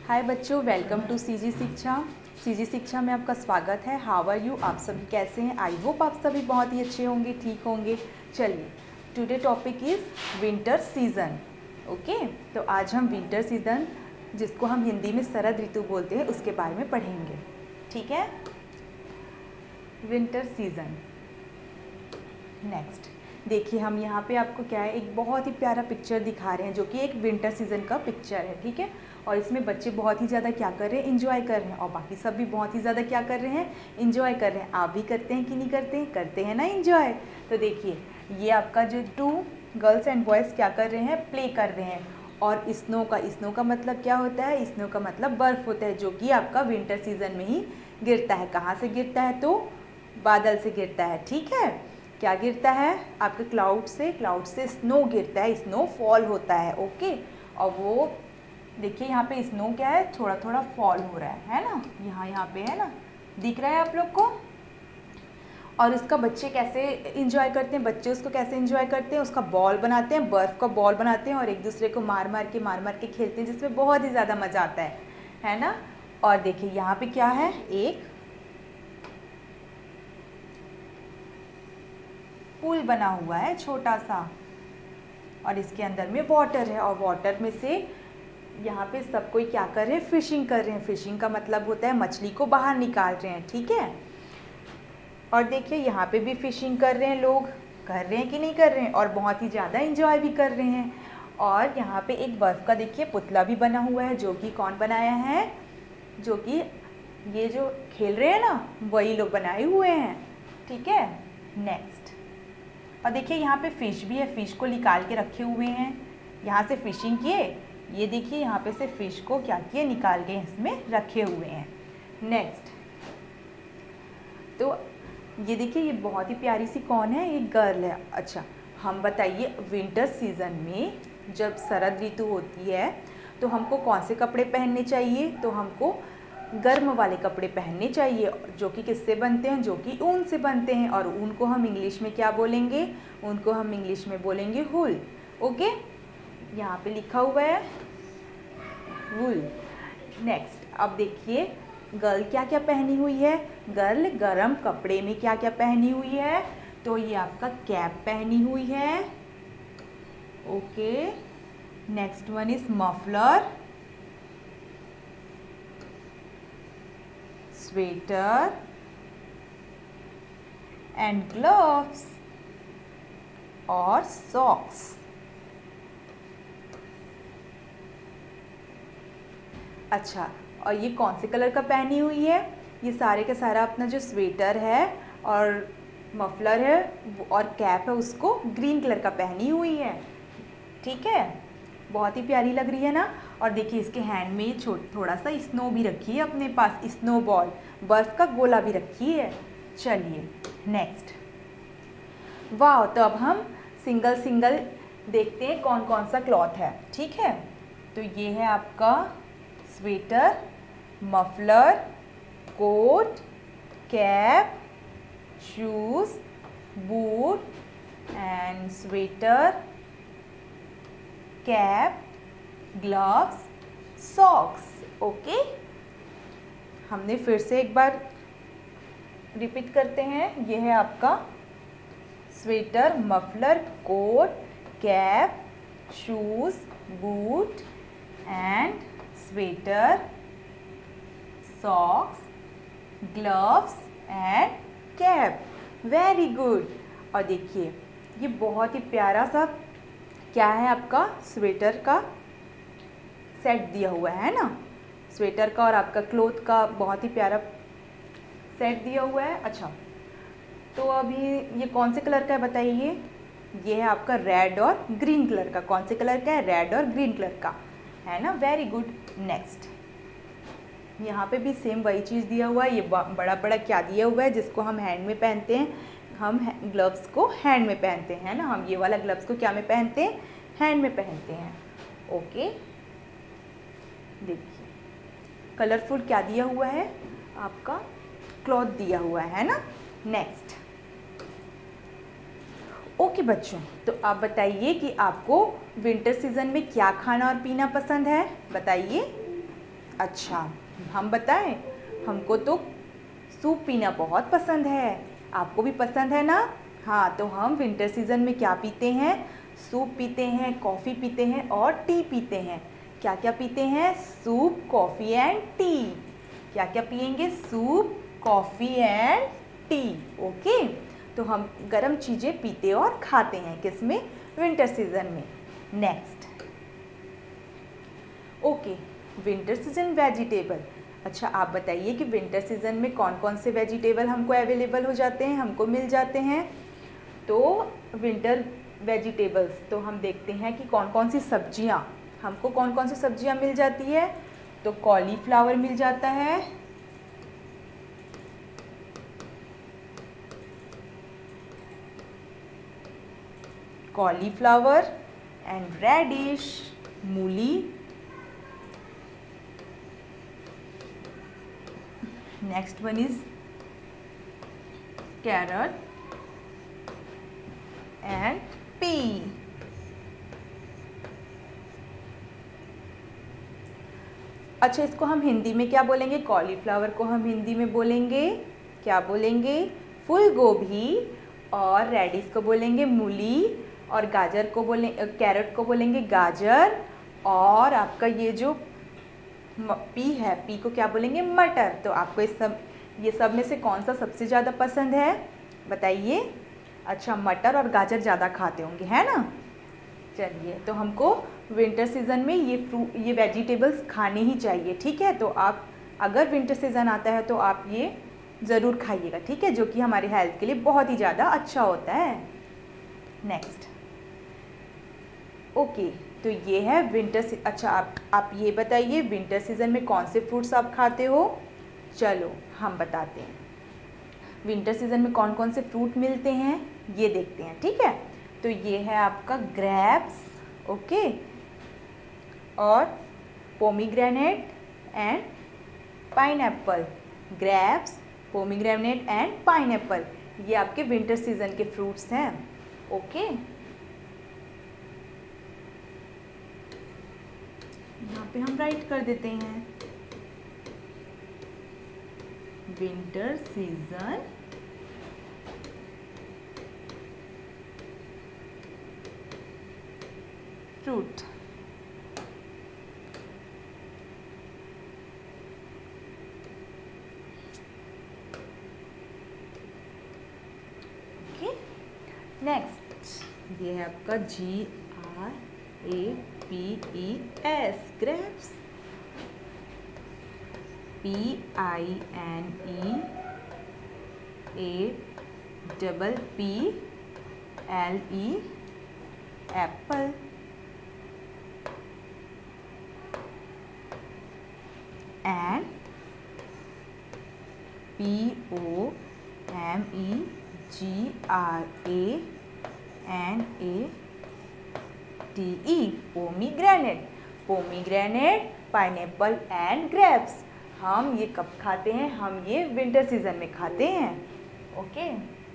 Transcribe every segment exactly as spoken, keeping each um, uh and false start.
हाय बच्चों, welcome to CG Shiksha. CG Shiksha में आपका स्वागत है। How are you? आप सभी कैसे हैं? आई होप आप सभी बहुत ही अच्छे होंगे, ठीक होंगे। चलिए, today topic is winter season. Okay, तो आज हम विंटर सीज़न, जिसको हम हिंदी में शरद ऋतु बोलते हैं, उसके बारे में पढ़ेंगे। ठीक है, विंटर सीज़न। नेक्स्ट देखिए, हम यहाँ पे आपको क्या है, एक बहुत ही प्यारा पिक्चर दिखा रहे हैं जो कि एक विंटर सीज़न का पिक्चर है। ठीक है, और इसमें बच्चे बहुत ही ज़्यादा क्या कर रहे हैं, इंजॉय कर रहे हैं, और बाकी सब भी बहुत ही ज़्यादा क्या कर रहे हैं, इंजॉय कर रहे हैं। आप भी करते हैं कि नहीं करते हैं? करते हैं ना इंजॉय। तो देखिए, ये आपका जो टू गर्ल्स एंड बॉयज़ क्या कर रहे हैं, प्ले कर रहे हैं। और स्नो का स्नो का मतलब क्या होता है? स्नो का मतलब बर्फ़ होता है, जो कि आपका विंटर सीज़न में ही गिरता है। कहाँ से गिरता है? तो बादल से गिरता है। ठीक है, क्या गिरता है? आपके क्लाउड से, क्लाउड से स्नो गिरता है, स्नो फॉल होता है। ओके, और वो देखिए यहाँ पे स्नो क्या है, थोड़ा थोड़ा फॉल हो रहा है, है ना। यहाँ यहाँ पे है ना, दिख रहा है आप लोग को। और उसका बच्चे कैसे इंजॉय करते हैं, बच्चे उसको कैसे इंजॉय करते हैं, उसका बॉल बनाते हैं, बर्फ़ का बॉल बनाते हैं और एक दूसरे को मार मार के मार मार के खेलते हैं, जिसमें बहुत ही ज़्यादा मज़ा आता है, है ना। और देखिए यहाँ पे क्या है, एक पूल बना हुआ है छोटा सा, और इसके अंदर में वाटर है, और वाटर में से यहाँ पे सब कोई क्या कर रहे हैं, फिशिंग कर रहे हैं। फिशिंग का मतलब होता है मछली को बाहर निकाल रहे हैं। ठीक है, और देखिए यहाँ पे भी फिशिंग कर रहे हैं लोग, कर रहे हैं कि नहीं कर रहे हैं, और बहुत ही ज़्यादा इंजॉय भी कर रहे हैं। और यहाँ पे एक बर्फ़ का देखिए पुतला भी बना हुआ है, जो कि कौन बनाया है, जो कि ये जो खेल रहे हैं ना, वही लोग बनाए हुए हैं। ठीक है, नेक्स्ट। और देखिए यहाँ पे फ़िश भी है, फ़िश को निकाल के रखे हुए हैं, यहाँ से फिशिंग किए। ये देखिए यहाँ पे से फ़िश को क्या किए, निकाल के इसमें रखे हुए हैं। नेक्स्ट, तो ये देखिए, ये बहुत ही प्यारी सी कौन है, ये गर्ल है। अच्छा, हम बताइए, विंटर सीज़न में जब शरद ऋतु होती है तो हमको कौन से कपड़े पहनने चाहिए? तो हमको गर्म वाले कपड़े पहनने चाहिए, जो कि किससे बनते हैं, जो कि ऊन से बनते हैं। और ऊन को हम इंग्लिश में क्या बोलेंगे? ऊन को हम इंग्लिश में बोलेंगे वूल। ओके, यहाँ पे लिखा हुआ है वूल। नेक्स्ट, अब देखिए गर्ल क्या क्या पहनी हुई है। गर्ल गरम कपड़े में क्या क्या पहनी हुई है? तो ये आपका कैप पहनी हुई है। Okay, next one is muffler, sweater and gloves और सॉक्स। अच्छा, और ये कौन से कलर का पहनी हुई है? ये सारे का सारा अपना जो स्वेटर है और मफलर है और कैप है, उसको ग्रीन कलर का पहनी हुई है। ठीक है, बहुत ही प्यारी लग रही है ना। और देखिए इसके हैंड में थोड़ा सा स्नो भी रखी है अपने पास, स्नो बॉल, बर्फ़ का गोला भी रखी है। चलिए नेक्स्ट। वाह, तो अब हम सिंगल सिंगल देखते हैं कौन कौन सा क्लॉथ है। ठीक है, तो ये है आपका sweater, muffler, coat, cap, shoes, boot and sweater, cap, gloves, socks. Okay, हमने फिर से एक बार रिपीट करते हैं। ये है आपका sweater, muffler, coat, cap, shoes, boot and sweater, socks, gloves and cap. Very good. और देखिए ये बहुत ही प्यारा सा क्या है, आपका स्वेटर का सेट दिया हुआ है ना, स्वेटर का और आपका क्लोथ का बहुत ही प्यारा सेट दिया हुआ है। अच्छा, तो अभी ये कौन से कलर का है बताइए? ये है आपका रेड और ग्रीन कलर का। कौन से कलर का है? रेड और ग्रीन कलर का, है ना। Very good. नेक्स्ट, यहाँ पे भी सेम वही चीज़ दिया हुआ है। ये बड़ा बड़ा क्या दिया हुआ है, जिसको हम हैंड में पहनते हैं। हम ग्लव्स को हैंड में पहनते हैं ना, हम ये वाला ग्लव्स को क्या में पहनते हैं? हैंड में पहनते हैं। ओके, देखिए कलरफुल क्या दिया हुआ है, आपका क्लॉथ दिया हुआ है ना। नेक्स्ट, ओके बच्चों, तो आप बताइए कि आपको विंटर सीज़न में क्या खाना और पीना पसंद है, बताइए। अच्छा, हम बताएं, हमको तो सूप पीना बहुत पसंद है। आपको भी पसंद है ना? हाँ, तो हम विंटर सीज़न में क्या पीते हैं? सूप पीते हैं, कॉफ़ी पीते हैं और टी पीते हैं। क्या क्या पीते हैं? Soup, coffee and tea. क्या क्या पियेंगे? Soup, coffee and tea. Okay, तो हम गर्म चीज़ें पीते और खाते हैं किसमें? विंटर सीज़न में। Next, okay, winter season vegetable. अच्छा, आप बताइए कि विंटर सीज़न में कौन कौन से वेजिटेबल हमको अवेलेबल हो जाते हैं, हमको मिल जाते हैं? तो विंटर वेजिटेबल्स, तो हम देखते हैं कि कौन कौन सी सब्जियां, हमको कौन कौन सी सब्जियां मिल जाती है। तो कॉलीफ्लावर मिल जाता है, कॉलीफ्लावर एंड रेडिश, मूली। Next one is carrot and pea. अच्छा, इसको हम हिंदी में क्या बोलेंगे? कॉलीफ्लावर को हम हिंदी में बोलेंगे, क्या बोलेंगे? फूल गोभी। और रेडिश को बोलेंगे मूली। और गाजर को बोलें, कैरट को बोलेंगे गाजर। और आपका ये जो पी है, पी को क्या बोलेंगे? मटर। तो आपको इस सब ये सब में से कौन सा सबसे ज़्यादा पसंद है, बताइए? अच्छा, मटर और गाजर ज़्यादा खाते होंगे, है ना? चलिए, तो हमको विंटर सीज़न में ये फ्रूट, ये वेजिटेबल्स खाने ही चाहिए, ठीक है? तो आप अगर विंटर सीज़न आता है तो आप ये ज़रूर खाइएगा, ठीक है? जो कि हमारे हेल्थ के लिए बहुत ही ज़्यादा अच्छा होता है। नेक्स्ट, ओके, तो ये है विंटर सी अच्छा, आप आप ये बताइए, विंटर सीज़न में कौन से फ्रूट्स आप खाते हो? चलो हम बताते हैं, विंटर सीज़न में कौन कौन से फ्रूट मिलते हैं ये देखते हैं, ठीक है? तो ये है आपका ग्रेप्स, ओके, और pomegranate and pineapple. Grapes, pomegranate and pineapple, ये आपके विंटर सीज़न के फ्रूट्स हैं, ओके। यहाँ पे हम राइट कर देते हैं winter season fruit. Okay, next, ये है आपका G R A P E S, grapes. P I N E A double P L E, apple. And P O M E G R A N A T E, pomegranate. Pomegranate, pineapple and grapes. हम ये कब खाते हैं? हम ये winter season में खाते हैं, ओके।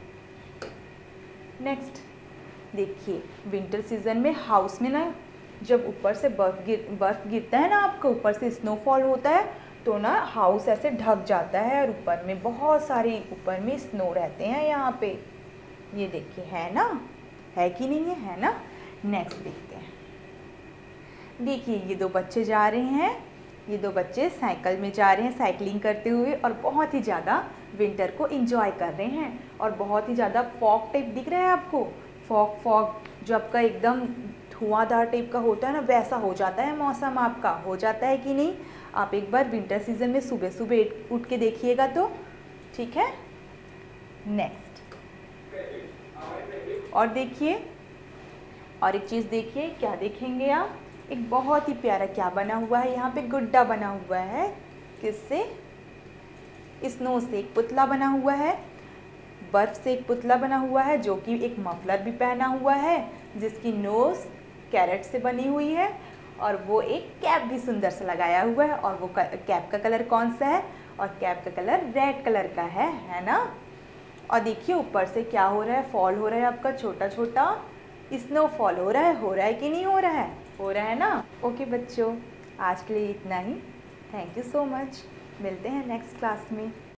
नेक्स्ट देखिए, विंटर सीजन में हाउस में ना, जब ऊपर से बर्फ गिर बर्फ गिरता है ना, आपको ऊपर से स्नोफॉल होता है, तो ना हाउस ऐसे ढक जाता है और ऊपर में बहुत सारे ऊपर में स्नो रहते हैं यहाँ पे। ये देखिए, है ना? है कि नहीं है? है ना? नेक्स्ट देखते हैं। देखिए, ये दो बच्चे जा रहे हैं, ये दो बच्चे साइकिल में जा रहे हैं, साइकिलिंग करते हुए, और बहुत ही ज़्यादा विंटर को एंजॉय कर रहे हैं। और बहुत ही ज़्यादा फॉग टाइप दिख रहा है आपको, फॉग फॉग जो आपका एकदम धुआंधार टाइप का होता है ना, वैसा हो जाता है मौसम आपका, हो जाता है कि नहीं? आप एक बार विंटर सीजन में सुबह सुबह उठ के देखिएगा तो, ठीक है। नेक्स्ट, और देखिए, और एक चीज़ देखिए, क्या देखेंगे आप? एक बहुत ही प्यारा क्या बना हुआ है यहाँ पे, गुड्डा बना हुआ है, किससे? स्नो से एक पुतला बना हुआ है, बर्फ से एक पुतला बना हुआ है, जो कि एक मफलर भी पहना हुआ है, जिसकी नोज कैरेट से बनी हुई है, और वो एक कैप भी सुंदर से लगाया हुआ है। और वो कैप का कलर कौन सा है? और कैप का कलर रेड कलर का है, है ना? और देखिए, ऊपर से क्या हो रहा है? फॉल हो रहा है आपका, छोटा छोटा स्नो फॉल हो रहा है। हो रहा है कि नहीं हो रहा है? हो रहा है ना? ओके बच्चों, आज के लिए इतना ही। Thank you so much. मिलते हैं नेक्स्ट क्लास में।